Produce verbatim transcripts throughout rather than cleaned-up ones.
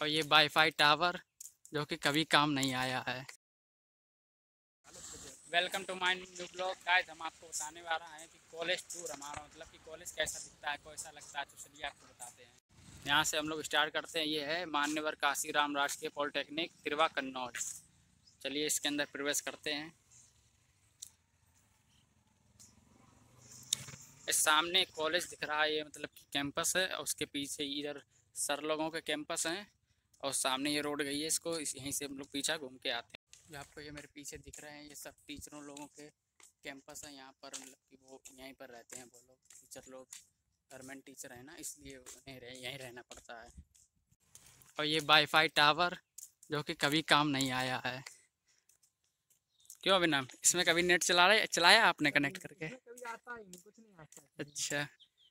और ये wifi tower जो कि कभी काम नहीं आया है। Welcome to my new blog guys. हम आपको बताने वाला हैं कि कॉलेज टूर हमारा मतलब कि कॉलेज कैसा दिखता है, कैसा लगता है, तो चलिए आपको बताते हैं। यहाँ से हम लोग स्टार्ट करते हैं। ये है मान्यवर काशीराम राजकीय पॉलिटेक्निक तिरवा कन्नौज। चलिए इसके अंदर प्रवेश करते हैं। इस सामने कॉलेज दिख रहा है, ये मतलब कि कैंपस है, और उसके पीछे इधर सर लोगों के कैंपस हैं, और सामने ये रोड गई है, इसको यहीं से हम लोग पीछा घूम के आते हैं। जो आपको ये मेरे पीछे दिख रहे हैं, ये सब टीचरों लोगों के कैंपस है। यहाँ पर मतलब कि वो यहीं पर रहते हैं, वो लोग टीचर लोग गवर्नमेंट टीचर है ना, इसलिए उन्हें रह, यहीं रहना पड़ता है। और ये वाईफाई टावर जो कि कभी काम नहीं आया है। क्यों अभिनव, इसमें कभी नेट चला रहे चलाया आपने कनेक्ट करके? कभी आता ही नहीं, कुछ नहीं आता। अच्छा,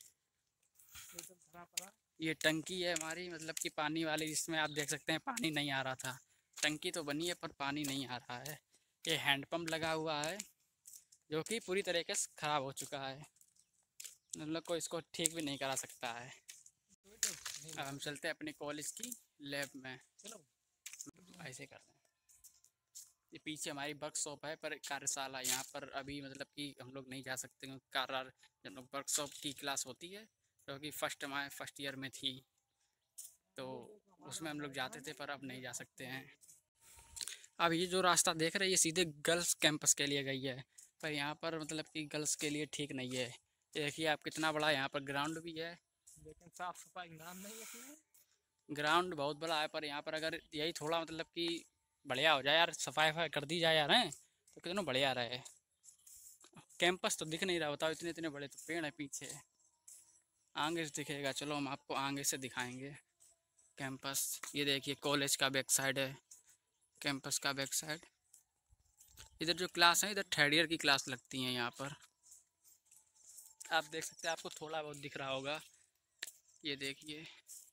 ये टंकी है हमारी मतलब कि पानी वाली, जिसमें आप देख सकते हैं पानी नहीं आ रहा था। टंकी तो बनी है पर पानी नहीं आ रहा है। ये हैंडपम्प लगा हुआ है जो कि पूरी तरीके से ख़राब हो चुका है, हम लोग को इसको ठीक भी नहीं करा सकता है। अब हम चलते हैं अपने कॉलेज की लैब में। चलो ऐसे करते हैं। ये पीछे हमारी वर्कशॉप है पर कार्यशाला, यहाँ पर अभी मतलब कि हम लोग नहीं जा सकते क्योंकि कार्य जब लोग वर्कशॉप की क्लास होती है जो कि फर्स्ट में फर्स्ट ईयर में थी, तो उसमें हम लोग जाते थे, पर अब नहीं जा सकते हैं। अब ये जो रास्ता देख रहे हैं ये सीधे गर्ल्स कैंपस के लिए गई है, पर यहाँ पर मतलब कि गर्ल्स के लिए ठीक नहीं है। ये देखिए आप, कितना बड़ा यहाँ पर ग्राउंड भी है, लेकिन साफ सफाई नाम नहीं है इसमें। ग्राउंड बहुत बड़ा है, पर यहाँ पर अगर यही थोड़ा मतलब कि बढ़िया हो जाए यार, सफाई वफाई कर दी जाए यार, हैं तो कितना बढ़िया रहे। कैंपस तो दिख नहीं रहा, बताओ, इतने इतने बड़े तो पेड़ है पीछे, आगे से दिखेगा। चलो हम आपको आगे से दिखाएंगे कैंपस। ये देखिए कॉलेज का बैक साइड है, कैंपस का बैक साइड। इधर जो क्लास है, इधर थर्ड ईयर की क्लास लगती है यहाँ पर। आप देख सकते हैं, आपको थोड़ा बहुत दिख रहा होगा, ये देखिए।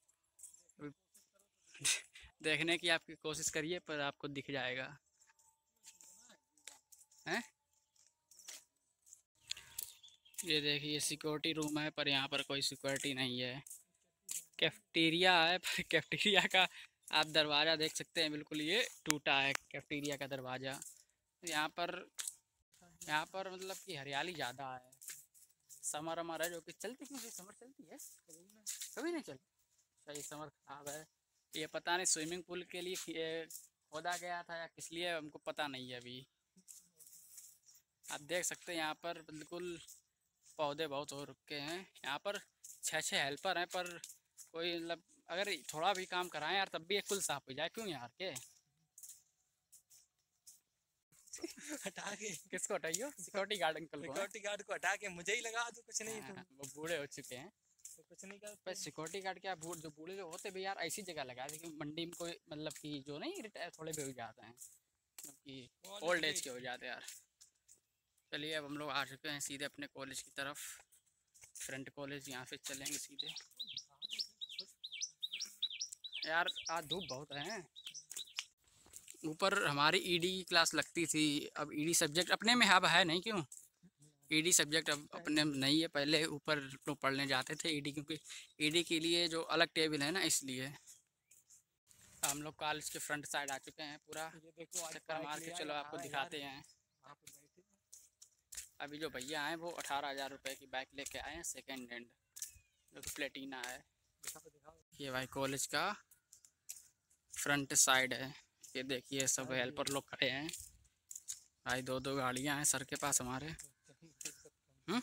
देखने की आपकी कोशिश करिए पर आपको दिख जाएगा, हैं। ये देखिए सिक्योरिटी रूम है, पर यहाँ पर कोई सिक्योरिटी नहीं है। कैफेटेरिया है, पर कैफेटेरिया का आप दरवाज़ा देख सकते हैं, बिल्कुल ये टूटा है कैफेटेरिया का दरवाज़ा। यहाँ पर यहाँ पर मतलब कि हरियाली ज़्यादा है। समर अमर है जो कि चलती क्यों है, समर चलती है कभी नहीं चलती। सही, समर खराब है। ये पता नहीं स्विमिंग पूल के लिए खोदा गया था या किस लिए, हमको पता नहीं है अभी। आप देख सकते हैं यहाँ पर बिल्कुल पौधे बहुत हो रखे हैं। यहाँ पर छः छः हेल्पर हैं, पर कोई मतलब अगर थोड़ा भी काम कराएं यार तब भी एक कुल साफ हो जाए, क्यों यार के हटा के किसको हटाइयो? सिक्योरिटी गार्ड अंकल को। सिक्योरिटी गार्ड को हटा के मुझे ही लगा दो, कुछ नहीं हाँ, तुम वो बूढ़े हो चुके हैं तो कुछ नहीं कर। पर सिक्योरिटी गार्ड क्या, बूढ़ जो बूढ़े जो होते भी यार ऐसी जगह लगा दे कि मंडी में कोई मतलब कि जो नहीं रिटायर थोड़े भी हो जाते हैं, क्योंकि ओल्ड एज के हो जाते हैं यार। चलिए अब हम लोग आ चुके हैं सीधे अपने कॉलेज की तरफ, फ्रंट कॉलेज, यहाँ से चलेंगे सीधे। यार आज धूप बहुत है। ऊपर हमारी ईडी की क्लास लगती थी, अब ईडी सब्जेक्ट अपने में अब है नहीं, क्यों ईडी सब्जेक्ट अब अपने में नहीं है। पहले ऊपर लोग पढ़ने जाते थे ईडी, क्योंकि ईडी के लिए जो अलग टेबल है ना, इसलिए। हम लोग कॉलेज के फ्रंट साइड आ चुके हैं, पूरा चक्कर मार के चलो आपको दिखाते हैं। अभी जो भैया आए वो अठारह हज़ार रुपये की बाइक लेके आए हैं सेकेंड हैंड, जो कि प्लेटिना है। ये भाई कॉलेज का फ्रंट साइड है, ये देखिए सब हेल्पर लोग खड़े हैं भाई, दो दो गाड़ियां हैं सर के पास हमारे। हम्म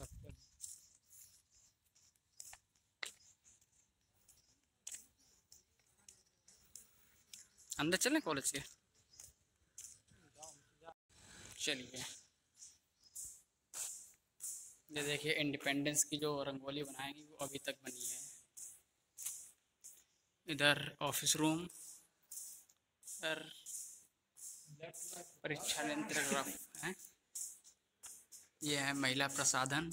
अंदर चलें कॉलेज के? चलिए, ये देखिए इंडिपेंडेंस की जो रंगोली बनाएंगी वो अभी तक बनी है। इधर ऑफिस रूम, इधर परीक्षा नियंत्रक है, ये है महिला प्रसाधन।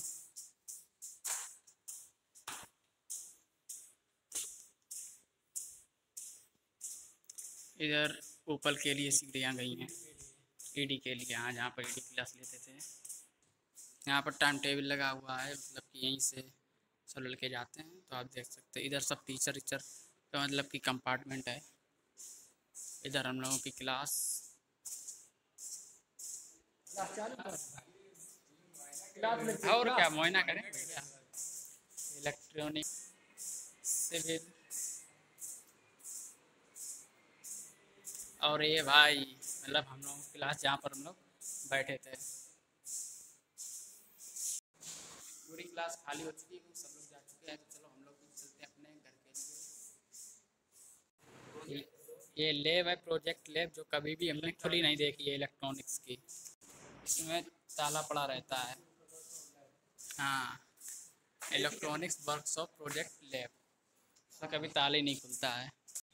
इधर ऊपर के लिए सीढ़ियाँ गई हैं ईडी के लिए, यहाँ जहाँ पर ईडी क्लास लेते थे। यहाँ पर टाइम टेबल लगा हुआ है, मतलब कि यहीं से सब लड़के जाते हैं, तो आप देख सकते हैं इधर सब टीचर टीचर तो मतलब कि कंपार्टमेंट है। इधर हम लोगों की क्लास। और क्या मुआयना करें भैया। Electronic, civil. और ये भाई मतलब हम लोग क्लास जहाँ पर हम लोग बैठे थे, पूरी क्लास खाली हो चुकी है, सब लोग जा चुके हैं। तो चलो हम लोग भी चलते हैं अपने घर के लिए। ये लैब है, प्रोजेक्ट लैब, जो कभी भी हमने खुली नहीं देखी है इलेक्ट्रॉनिक्स की। इसमें ताला पड़ा रहता है। हाँ, इलेक्ट्रॉनिक्स वर्कशॉप प्रोजेक्ट लैब, तो कभी ताला ही नहीं खुलता है।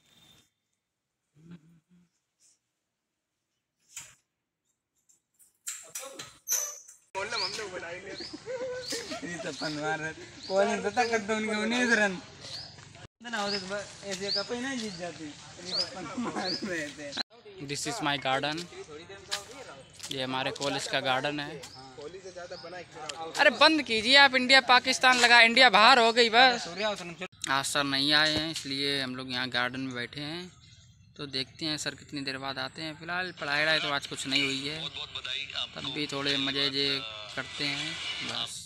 This is my garden. ये हमारे कॉलेज का गार्डन है। अरे बंद कीजिए आप, इंडिया पाकिस्तान लगा, इंडिया बाहर हो गई बस। आज सर नहीं आए हैं, इसलिए हम लोग यहाँ गार्डन में बैठे हैं। तो देखते हैं सर कितनी देर बाद आते हैं। फिलहाल पढ़ाई वढ़ाई तो आज कुछ नहीं हुई है, तब भी थोड़े मज़े जे करते हैं बस।